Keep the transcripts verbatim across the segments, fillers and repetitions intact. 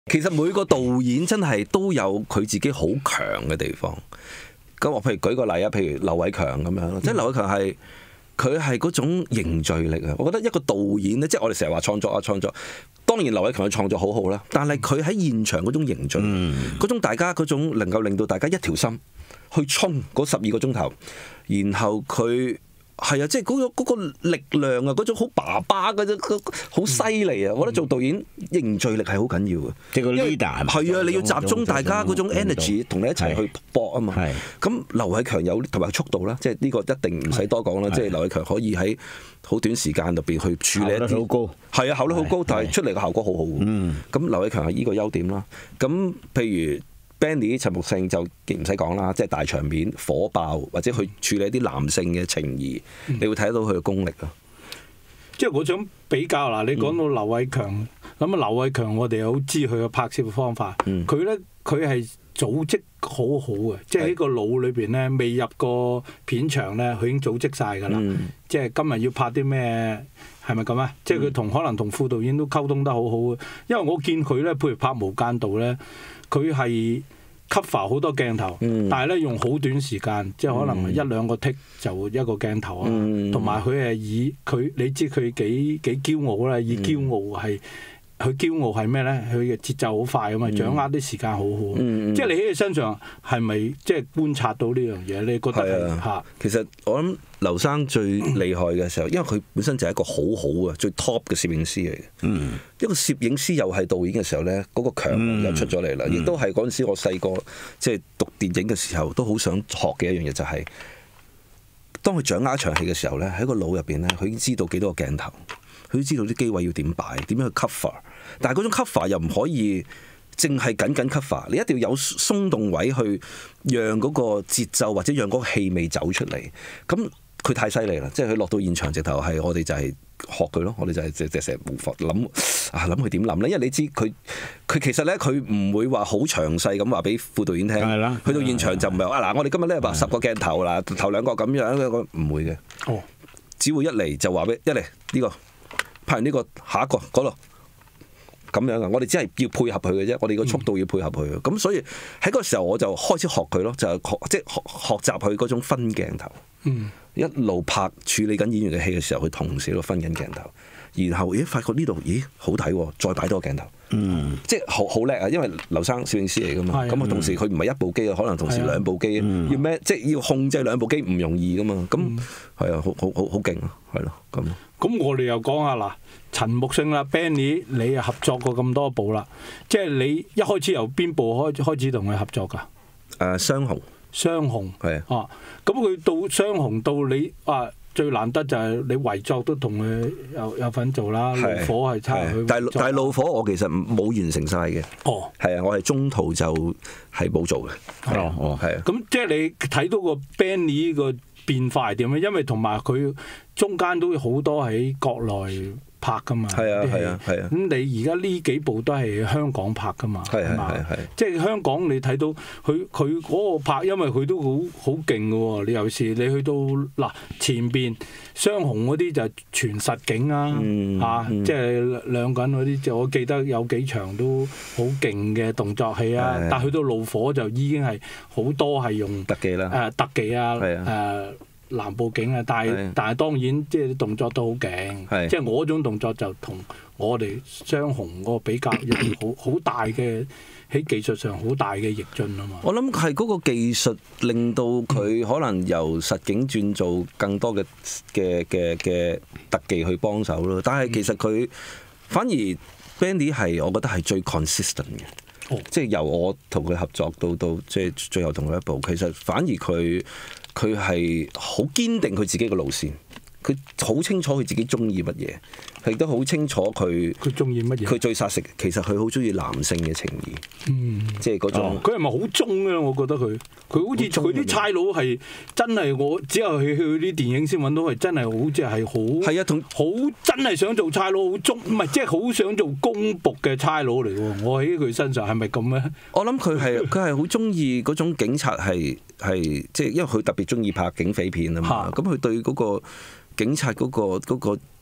其實每個導演真係都有佢自己好強嘅地方。咁我譬如舉個例啊，譬如劉偉強咁樣，即係劉偉強係佢係嗰種凝聚力啊！我覺得一個導演咧，即係我哋成日話創作啊創作，當然劉偉強嘅創作好好啦，但係佢喺現場嗰種凝聚，嗰、嗯、種大家嗰種能夠令到大家一條心去衝嗰十二個鐘頭，然後佢。係啊，即係嗰個嗰個力量啊，嗰種好爸爸嗰種好犀利啊！我覺得做導演凝聚力係好緊要嘅， 即係個 leader 係咪？ 係啊，你要集中大家嗰種 energy 同你一齊去搏啊嘛。咁劉偉強有同埋速度啦，即係呢個一定唔使多講啦。即係劉偉強可以喺好短時間入邊去處理一啲，效率好高。係啊，效率好高，但係出嚟嘅效果好好。嗯。咁劉偉強係呢個優點啦。咁譬如。Benny 陳木勝就唔使講啦，即係大場面火爆，或者去處理一啲男性嘅情義，嗯、你會睇得到佢嘅功力咯。 即係我想比較嗱，你講到劉偉強，咁啊、嗯、劉偉強我哋又好知佢嘅拍攝方法，佢咧佢係組織好好嘅，即係喺個腦裏邊咧未入個片場咧，佢已經組織晒㗎啦。嗯、即係今日要拍啲咩？係咪咁啊？即係佢同可能同副導演都溝通得好好嘅，因為我見佢咧，譬如拍《無間道》咧。佢係 cover 好多鏡頭，嗯、但係咧用好短時間，即係可能一兩個 take 就一個鏡頭啊。同埋佢係以佢，你知佢幾幾驕傲啦，以驕傲係佢驕傲係咩咧？佢嘅節奏好快啊嘛，掌握啲時間好好。嗯、即係你喺佢身上係咪即係觀察到呢樣嘢？你覺得係嚇？ 啊、其實我諗劉生最厲害嘅時候，因為佢本身就係一個好好嘅最 top 嘅攝影師嚟嘅。嗯、一個攝影師又係導演嘅時候咧，嗰、嗰個強又出咗嚟啦。亦、嗯、都係嗰陣時我細個即係讀電影嘅時候，都好想學嘅一樣嘢就係、是，當佢掌握一場戲嘅時候咧，喺個腦入邊咧，佢已經知道幾多個鏡頭，佢都知道啲機位要點擺，點樣去 cover。但係嗰種 cover 又唔可以淨係緊緊 cover，你一定要有鬆動位去讓嗰個節奏或者讓嗰個氣味走出嚟。咁佢太犀利啦，即係佢落到現場直頭係我哋就係學佢咯，我哋就係成成日無法諗啊諗佢點諗咧，因為你知佢佢其實咧佢唔會話好詳細咁話俾副導演聽。係啦，去到現場就唔係話嗱，我哋今日咧話十個鏡頭啦，頭兩個咁樣，唔會嘅。哦，只會一嚟就話俾一嚟呢個拍完呢個下一個嗰度。咁樣啊！我哋只係要配合佢嘅啫，我哋個速度要配合佢。咁、嗯、所以喺嗰個時候我就開始學佢咯，就係、學即係學學習佢嗰種分鏡頭。嗯、一路拍處理緊演員嘅戲嘅時候，佢同時喺度分緊鏡頭。然後咦，發覺呢度咦好睇喎，再擺多個鏡頭。嗯、即係好好叻啊！因為劉生攝影師嚟噶嘛，咁啊、嗯、同時佢唔係一部機啊，可能同時兩部機，嗯、要咩即係要控制兩部機唔容易噶嘛。咁係啊，好好好好勁啊，係咯咁。 咁我哋又講下嗱，陳木勝啦 ，Benny，你又合作過咁多部啦，即係你一開始由邊部開開始同佢合作㗎？誒、 呃，雙雄。雙雄係啊，咁佢到雙雄到你啊，最難得就係你遺作都同佢有有份做啦，怒火係差佢。 但係但係怒火我其實冇完成晒嘅。哦，係啊，我係中途就係冇做嘅。 哦哦，係啊。咁即係你睇到個 Benny 個變化係點咧？因為同埋佢中間都好多喺國內拍噶嘛， 係啊係啊係啊。咁你而家呢幾部都係香港拍噶嘛，係嘛？即係香港你睇到佢佢嗰個拍，因為佢都好好勁嘅喎。你有時你去到嗱前邊雙雄嗰啲就全實景啊，嚇，即係兩個人嗰啲，就我記得有幾場都好勁嘅動作戲啊。但係去到怒火就已經係好多係用特技啦， 誒特技啊，誒。南部景啊，但係的但係當然即係啲動作都好勁，的即係我嗰種動作就同我哋雙雄嗰個比較有好好大嘅喺技術上好大嘅躍進啊嘛。 我諗係嗰個技術令到佢可能由實景轉做更多嘅嘅嘅嘅特技去幫手咯。但係其實佢反而 Benny 係我覺得係最 consistent 嘅，哦、即係由我同佢合作到到即係最後同佢一部，其實反而佢。佢係好堅定佢自己嘅路線，佢好清楚佢自己中意乜嘢，佢亦都好清楚佢佢中意乜嘢。 佢最殺食其實佢好中意男性嘅情義，嗯、即係嗰種。 佢係咪好忠咧？我覺得佢佢好似佢啲差佬係真係我只有去去啲電影先揾到係真係好似係好係啊，同好真係想做差佬，好忠唔係即係好想做公僕嘅差佬嚟喎。我喺佢身上係咪咁咧？ 我諗佢係佢係好中意嗰種警察係。係即係因為佢特別中意拍警匪片啊嘛，咁佢對嗰個警察嗰個嗰個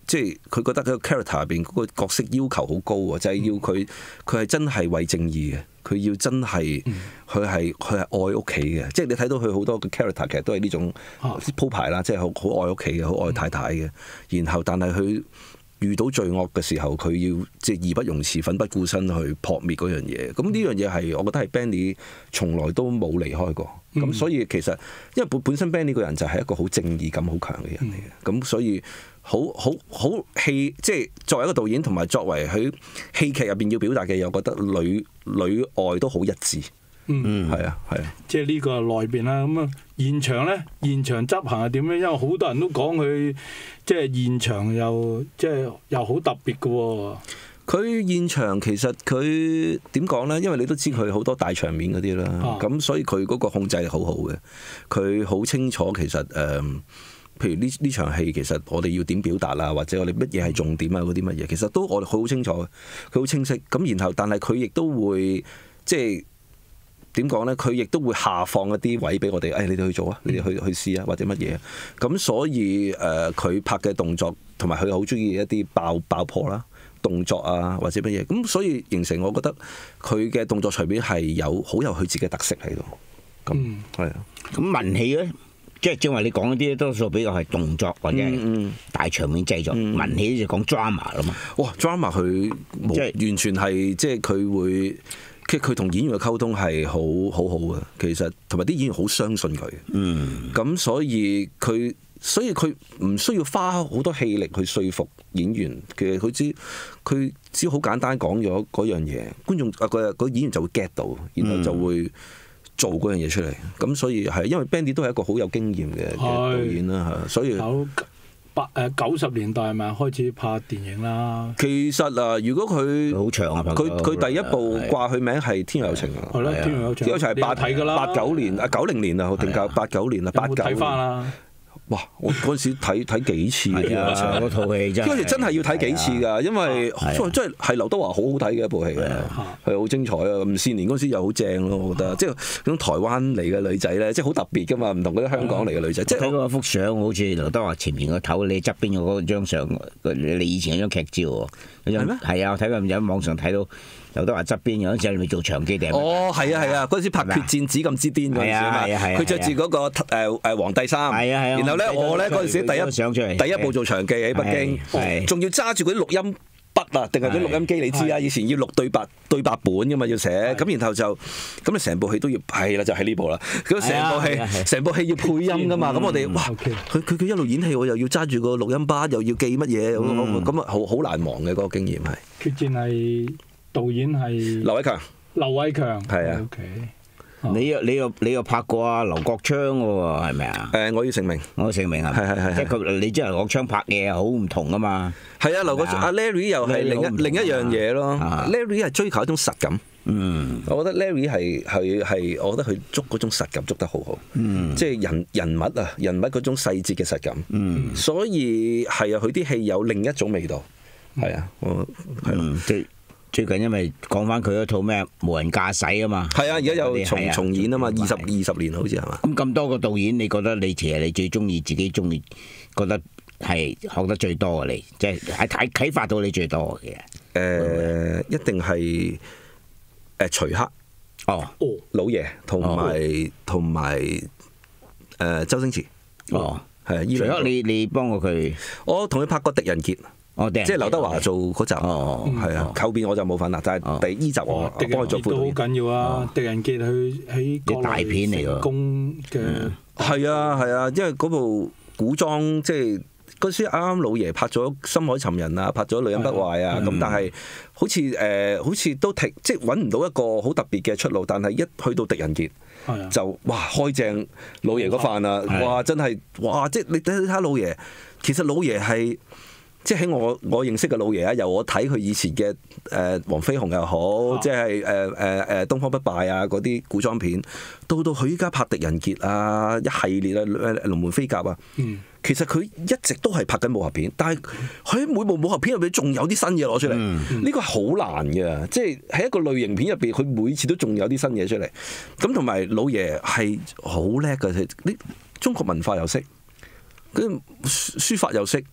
即係佢覺得佢個 character 入邊嗰個角色要求好高啊，就係、是、要佢佢係真係為正義嘅，佢要真係佢係佢係愛屋企嘅，即係你睇到佢好多嘅 character 其實都係呢種鋪排啦，即係好好愛屋企嘅，好愛太太嘅，然後但係佢遇到罪惡嘅時候，佢要即係義不容辭、奮不顧身去撲滅嗰樣嘢。咁呢樣嘢係我覺得係 Benny 從來都冇離開過。咁、嗯、所以其實因為本本身 Benny 個人就係一個好正義感好強嘅人嚟嘅。咁、嗯、所以好好好戲，即係作為一個導演同埋作為佢戲劇入邊要表達嘅嘢，我覺得裏裏外都好一致。嗯，係啊，係啊。即係呢個內邊啦，咁啊現場咧，現場執行係點咧？因為好多人都講佢即係現場又即係又好特別嘅喎。佢現場其實佢點講咧？因為你都知佢好多大場面嗰啲啦，咁、啊、所以佢嗰個控制係好好嘅。佢好清楚其實誒、呃，譬如呢呢場戲其實我哋要點表達啊，或者我哋乜嘢係重點啊嗰啲乜嘢，其實都我哋好清楚嘅，佢好清晰。咁然後但係佢亦都會即係。點講咧？佢亦都會下放一啲位俾我哋，誒、哎，你哋去做啊，你哋去去試啊，或者乜嘢？咁所以誒，佢、呃、拍嘅動作同埋佢好中意一啲爆爆破啦，動作啊，或者乜嘢？咁所以形成，我覺得佢嘅動作隨便係有好有佢自己嘅特色喺度。咁係啊。咁文戲咧，即係正話你講嗰啲多數比較係動作或者係大場面製作，嗯、文戲就講 drama 啦嘛。哇 drama 佢冇完全係即係佢會。其實佢同演員嘅溝通係好好好嘅，其實同埋啲演員好相信佢。嗯，咁所以佢所以佢唔需要花好多氣力去說服演員。其實佢知佢只要好簡單講咗嗰樣嘢，觀眾啊個個演員就會 get 到，然後就會做嗰樣嘢出嚟。咁所以係因為 Benny 都係一個好有經驗嘅導演啦，嚇，所以。八誒九十年代係咪開始拍電影啦？其實啊，如果佢好長啊，佢佢第一部掛佢名係《天若有情》啊，係咯，《天若有情》。天若有情係八睇㗎啦，八九年啊，九零年啊，定夠八九年啊，八九。睇翻啦！哇！我嗰陣時睇睇幾次啊，嗰套戲真係。嗰時真係要睇幾次㗎，因為真係係劉德華好好睇嘅一部戲啊，係好精彩啊！吳倩蓮嗰時又好正咯，我覺得，即係嗰種台灣嚟嘅女仔咧，即係好特別㗎嘛，唔同嗰啲香港嚟嘅女仔。即係睇嗰幅相，好似劉德華前面個頭，你側邊嘅嗰張相，你以前嗰張劇照喎。係咩？係啊，我睇過有網上睇到。劉德華側邊有陣時你咪做長機定？哦，係啊係啊，嗰陣時拍《決戰紫禁之巔》嗰陣時啊嘛，佢着住嗰個誒誒皇帝衫，然後咧我咧嗰陣時第一第一部做長記喺北京，仲要揸住嗰啲錄音筆啊，定係啲錄音機？你知啊，以前要錄對白對白本㗎嘛，要寫咁，然後就咁你成部戲都要係啦，就係呢部啦。咁成部戲成部戲要配音㗎嘛，咁我哋哇，佢佢佢一路演戲，我又要揸住個錄音筆，又要記乜嘢，咁啊好好難忘嘅嗰個經驗係。決戰係。導演係劉偉強，劉偉強係啊。Okay. 你又你又你又拍過啊劉國昌嘅喎，係咪啊？誒，我要成名，我要成名係係係即係佢，你知劉國昌拍嘢好唔同啊嘛。係啊，劉國昌阿 Larry 又係另一另一樣嘢咯。Larry 係追求一種實感。嗯，我覺得 Larry 係係係，我覺得佢捉嗰種實感捉得好好。嗯，即係人人物啊，人物嗰種細節嘅實感。嗯，所以係啊，佢啲戲有另一種味道。係啊，我係咯。最近因為講翻佢嗰套咩無人駕駛啊嘛，係啊，而家又重重演啊嘛，二十二十年好似係嘛。咁咁多個導演，你覺得你其實你最中意自己中意，覺得係學得最多嘅你，即係係睇啟發到你最多嘅。誒，一定係誒徐克，哦，老爺同埋同埋誒周星馳，哦，係。徐克你你幫過佢？我同佢拍過《狄仁傑》。即係劉德華做嗰集，係啊，後邊我就冇份啦。但係第依集我幫佢做副導演。狄仁傑都好緊要啊！狄仁傑去喺啲大片嚟㗎。功嘅係啊係啊，因為嗰部古裝即係嗰時啱啱老爺拍咗《深海尋人》啊，拍咗《女人不壞》啊，咁但係好似誒好似都停，即係揾唔到一個好特別嘅出路。但係一去到狄仁傑就哇開正老爺嗰飯啊！哇真係哇！即係你睇睇老爺，其實老爺係。即係喺我我認識嘅老爺啊，由我睇佢以前嘅誒黃飛鴻又好，即係誒誒誒東方不敗啊嗰啲古裝片，到到佢依家拍狄仁傑啊一系列啊龍門飛甲啊，嗯、其實佢一直都係拍緊武俠片，但係佢每部武俠片入邊仲有啲新嘢攞出嚟，呢、嗯、個係好難嘅，即係喺一個類型片入邊，佢每次都仲有啲新嘢出嚟。咁同埋老爺係好叻嘅，你中國文化又識，跟書法又識。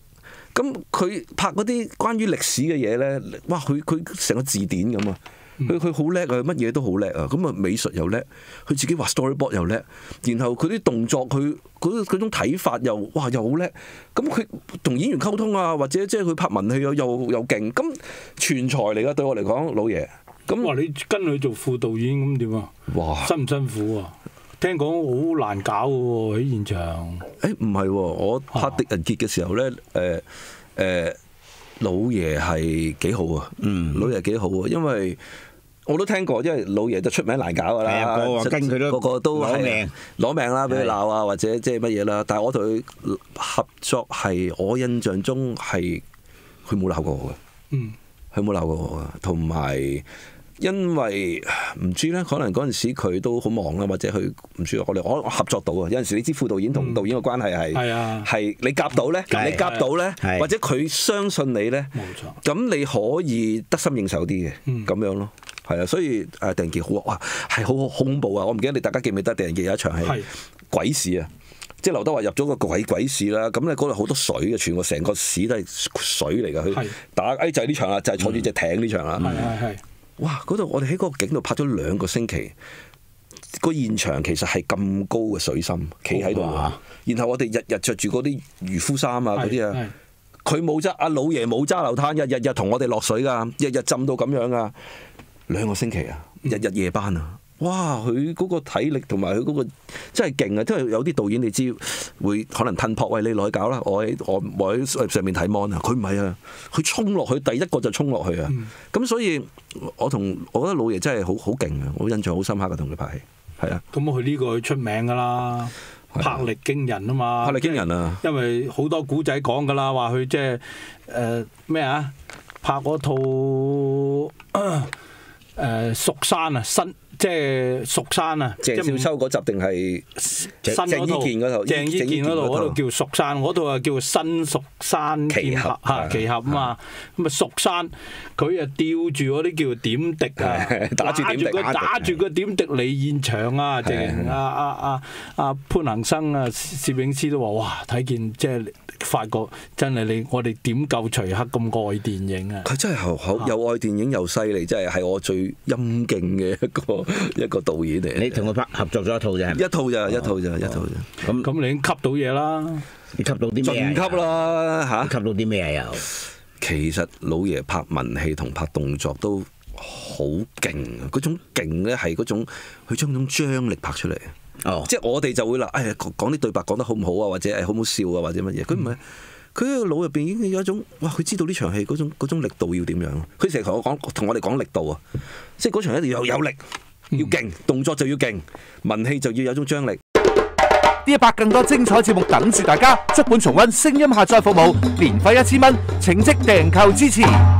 咁佢拍嗰啲關於歷史嘅嘢咧，哇！佢佢成個字典咁啊！佢佢好叻啊，乜嘢都好叻啊！咁啊美術又叻，佢自己畫 storyboard 又叻，然後佢啲動作佢嗰嗰種睇法又哇又好叻。咁佢同演員溝通啊，或者即係佢拍文戲又又又勁。咁全才嚟㗎，對我嚟講，老爺。咁哇！你跟佢做副導演咁點啊？ 哇！ 辛唔辛苦啊？聽講好難搞嘅喎喺現場。 誒唔係喎，我拍《狄仁傑》嘅時候咧，誒、呃、誒、呃、老爺係幾好啊！嗯，老爺幾好啊，因為我都聽過，因為老爺就出名難搞㗎啦。係啊，個個跟佢都個個都攞命攞命啦，俾佢鬧啊，或者即係乜嘢啦。但係我同佢合作係，我印象中係佢冇鬧過我嘅。嗯，佢冇鬧過我嘅，同埋。因為唔知咧，可能嗰陣時佢都好忙啦，或者佢唔知我哋我合作到啊。有陣時你知副導演同導演嘅關係係係、嗯、你夾到咧，你夾到咧，或者佢相信你咧，冇錯。咁你可以得心應手啲嘅，咁、嗯、樣咯，係啊。所以誒狄仁傑好哇，係好好恐怖啊！我唔記得你大家記唔記得狄仁傑有一場係鬼市啊，即係劉德華入咗個鬼鬼市啦。咁咧嗰度好多水嘅，全個成個市都係水嚟㗎。佢打誒就係呢場啦，就係、是、坐住隻艇呢場啦。係係係。哇！嗰度我哋喺嗰個景度拍咗兩個星期，個現場其實係咁高嘅水深，企喺度。然後我哋日日着住嗰啲漁夫衫啊嗰啲啊，佢冇揸，阿老爺冇揸流灘，日日日同我哋落水㗎，日日浸到咁樣啊，兩個星期啊，日日夜班啊。哇！佢嗰個體力同埋佢嗰個真係勁啊！即係有啲導演你知會可能吞撲，喂你落去搞啦，我喺我我喺上面睇 mon 啊，佢唔係啊，佢衝落去第一個就衝落去啊！咁、嗯、所以我同我覺得老爺真係好好勁啊！我印象好深刻嘅同佢拍戲，係啊。咁佢呢個出名㗎啦，魄力驚人啊嘛！ 魄力驚人啊！ 因為好多古仔講㗎啦，話佢即係誒咩啊？拍嗰套誒《蜀山》啊，新。即係蜀山啊！ 鄭少秋嗰集定係新嗰套？鄭伊健嗰套，鄭伊健嗰套嗰度叫蜀山，嗰套啊叫新蜀山劍俠嚇奇俠啊嘛。咁啊蜀山佢啊吊住嗰啲叫點滴啊，打住點滴，打住個點滴嚟現場啊！直情阿阿阿阿潘恒生啊攝影師都話：哇！睇見即係發覺真係你我哋點夠徐克咁愛電影啊！ 佢真係好好又愛電影又犀利，真係係我最陰勁嘅一個。一個導演嚟， 你同佢拍合作咗一套啫， 一套咋，一套咋，一套咋。 咁咁你已經吸到嘢啦， 你吸到啲咩？ 盡吸啦嚇！ 吸到啲咩又？ 其實老爺拍文戲同拍動作都好勁啊！嗰種勁咧係嗰種佢將嗰種張力拍出嚟。哦，即係我哋就會啦，誒講啲對白講得好唔好啊，或者誒好唔好笑啊，或者乜嘢？佢唔係。佢個腦入邊已經有一種，哇！佢知道呢場戲嗰種嗰種力度要點樣。佢成日同我講，同我哋講力度啊，即係嗰場一定要有力，要勁，動作就要勁，文戲就要有種張力。 D 一百更多精彩節目等住大家，足本重溫聲音下載服務，年費一千蚊，請即訂購支持。